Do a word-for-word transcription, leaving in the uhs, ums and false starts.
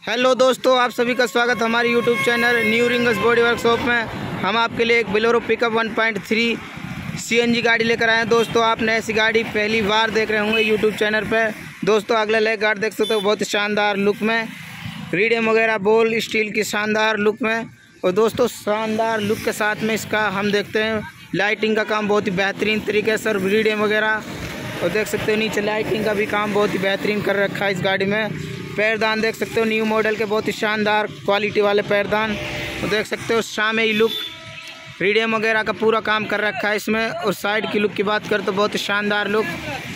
Hello दोस्तों, आप सभी का स्वागत हमारे YouTube channel new rings body workshop में। हम आपके लिए एक Bolero pickup one point three CNG गाड़ी लेकर आए हैं। दोस्तों, आपने ऐसी गाड़ी पहली बार देख रहे होंगे यूट्यूब चैनल पर। दोस्तों, अगला लेग गार्ड देख सकते हो, बहुत ही शानदार लुक में, रीडियम वगैरह बोल स्टील की शानदार लुक में। और दोस्तों, शानदार लुक के साथ में इसका हम देखते हैं लाइटिंग का काम बहुत ही बेहतरीन तरीके से, रीडियम वगैरह। और देख सकते हो नीचे लाइटिंग का भी काम बहुत ही बेहतरीन कर रखा है इस गाड़ी में। पैरदान देख सकते हो न्यू मॉडल के, बहुत ही शानदार क्वालिटी वाले पैरदान। और देख सकते हो सामने लुक, रीडियम वगैरह का पूरा काम कर रखा है इसमें। और साइड की लुक की बात करें तो बहुत ही शानदार लुक।